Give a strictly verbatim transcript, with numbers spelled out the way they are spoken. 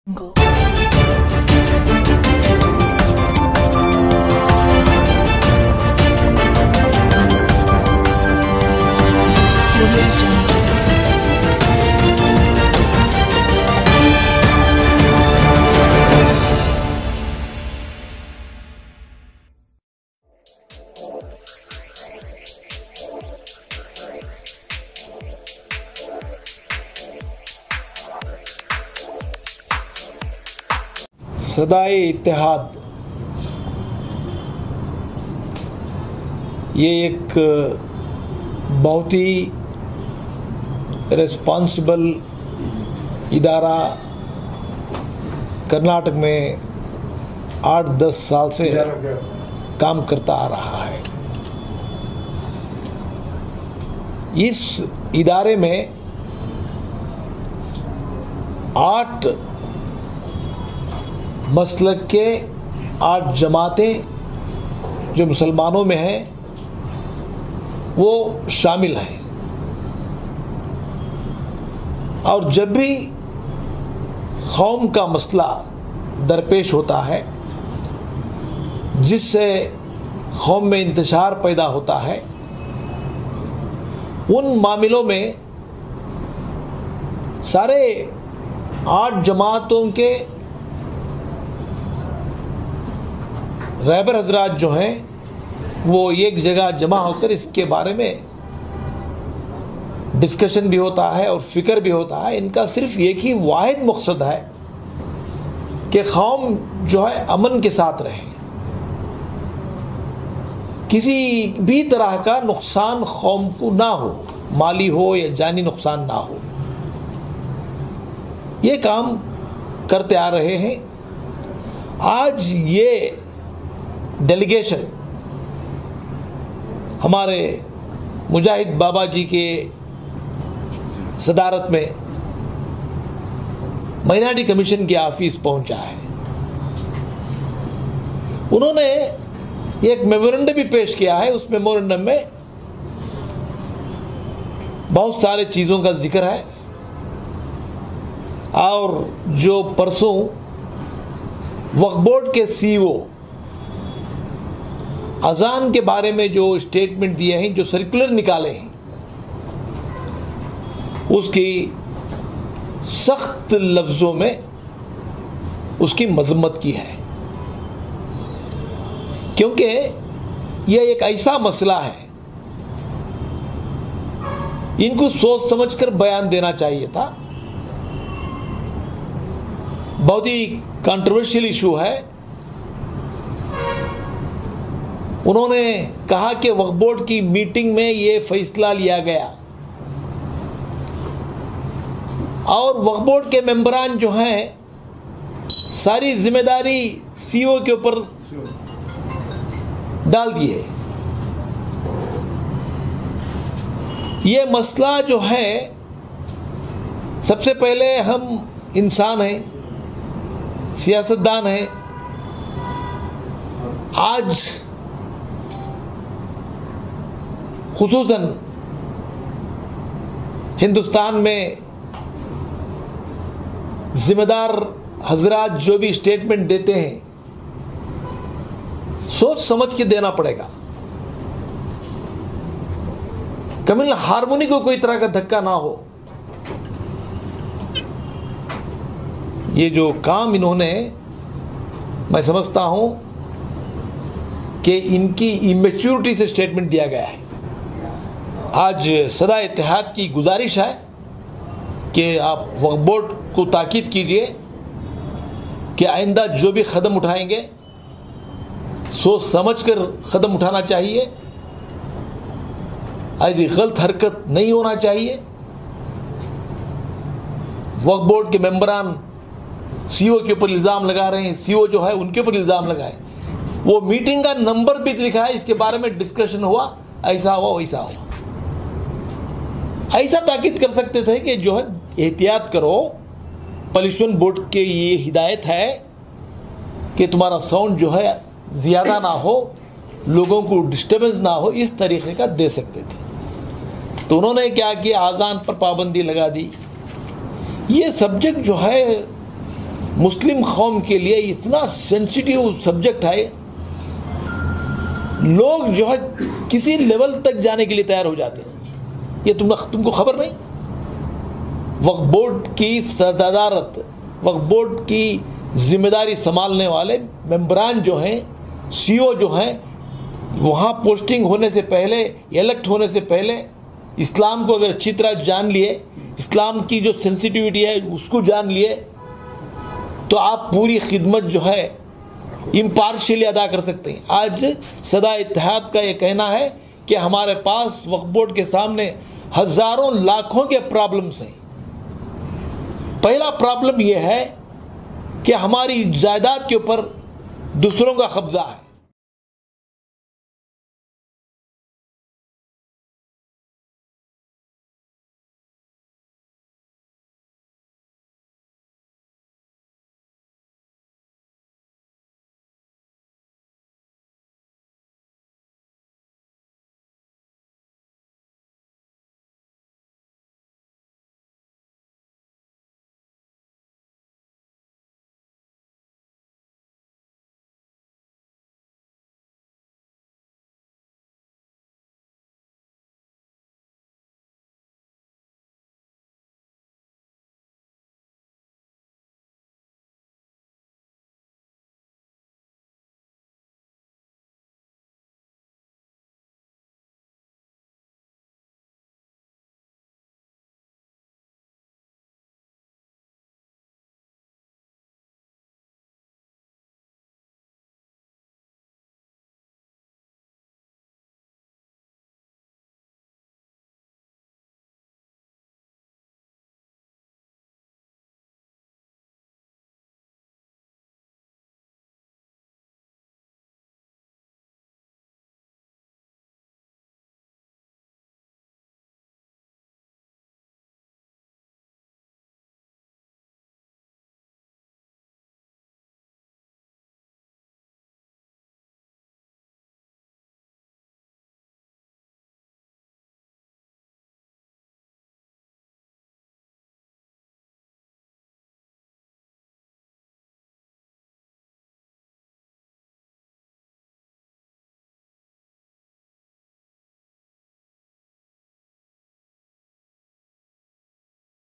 Go. सदाए इत्तेहाद ये एक बहुत ही रिस्पॉन्सिबल इदारा कर्नाटक में आठ दस साल से काम करता आ रहा है। इस इदारे में आठ मसलक के आठ जमातें जो मुसलमानों में हैं वो शामिल हैं, और जब भी कौम का मसला दरपेश होता है जिससे कौम में इंतशार पैदा होता है, उन मामलों में सारे आठ जमातों के रहबर हजरात जो हैं वो एक जगह जमा होकर इसके बारे में डिस्कशन भी होता है और फिक्र भी होता है। इनका सिर्फ एक ही वाहिद मकसद है कि कौम जो है अमन के साथ रहे, किसी भी तरह का नुकसान कौम को ना हो, माली हो या जानी नुकसान ना हो। ये काम करते आ रहे हैं। आज ये डेलीगेशन हमारे मुजाहिद बाबा जी के सदारत में माइनॉरिटी कमीशन के ऑफिस पहुंचा है। उन्होंने एक मेमोरेंडम भी पेश किया है। उस मेमोरेंडम में बहुत सारे चीज़ों का जिक्र है, और जो परसों वक्फ बोर्ड के सीईओ अजान के बारे में जो स्टेटमेंट दिए हैं, जो सर्कुलर निकाले हैं, उसकी सख्त लफ्ज़ों में उसकी मजम्मत की है, क्योंकि यह एक ऐसा मसला है, इनको सोच समझकर बयान देना चाहिए था। बहुत ही कंट्रोवर्शियल इशू है। उन्होंने कहा कि वक्फ बोर्ड की मीटिंग में ये फैसला लिया गया, और वक्फ बोर्ड के मेंबरान जो हैं सारी जिम्मेदारी सीईओ के ऊपर डाल दिए। ये मसला जो है, सबसे पहले हम इंसान हैं, सियासतदान हैं। आज खुसूसन हिंदुस्तान में जिम्मेदार हजरात जो भी स्टेटमेंट देते हैं, सोच समझ के देना पड़ेगा। कम्युनल हार्मोनी को कोई तरह का धक्का ना हो। ये जो काम इन्होंने, मैं समझता हूं कि इनकी इमेच्योरिटी से स्टेटमेंट दिया गया है। आज सदा इत्तेहाद की गुजारिश है कि आप वक्फ बोर्ड को ताकीद कीजिए कि आइंदा जो भी कदम उठाएंगे सोच समझकर कदम उठाना चाहिए। ऐसी गलत हरकत नहीं होना चाहिए। वक्फ बोर्ड के मेंबरान सीईओ के ऊपर इल्ज़ाम लगा रहे हैं, सीईओ जो है उनके ऊपर इल्ज़ाम लगाए। वो मीटिंग का नंबर भी लिखा है, इसके बारे में डिस्कशन हुआ, ऐसा हुआ वैसा हुआ। ऐसा ताकीद कर सकते थे कि जो है एहतियात करो, पॉल्यूशन बोर्ड के ये हिदायत है कि तुम्हारा साउंड जो है ज़्यादा ना हो, लोगों को डिस्टर्बेंस ना हो, इस तरीके का दे सकते थे। तो उन्होंने क्या किया, आज़ान पर पाबंदी लगा दी। ये सब्जेक्ट जो है मुस्लिम कौम के लिए इतना सेंसिटिव सब्जेक्ट है, लोग जो है किसी लेवल तक जाने के लिए तैयार हो जाते हैं। ये तुम तुमको खबर नहीं? वक्फ बोर्ड की सदारत, वक्फ बोर्ड की जिम्मेदारी संभालने वाले मेंबरान जो हैं, सीईओ जो हैं, वहाँ पोस्टिंग होने से पहले, इलेक्ट होने से पहले इस्लाम को अगर अच्छी तरह जान लिए, इस्लाम की जो सेंसिटिविटी है उसको जान लिए, तो आप पूरी खिदमत जो है इम्पार्शियली अदा कर सकते हैं। आज सदा इत्तेहाद का ये कहना है कि हमारे पास वक्फ बोर्ड के सामने हज़ारों लाखों के प्रॉब्लम्स हैं। पहला प्रॉब्लम ये है कि हमारी जायदाद के ऊपर दूसरों का कब्जा है।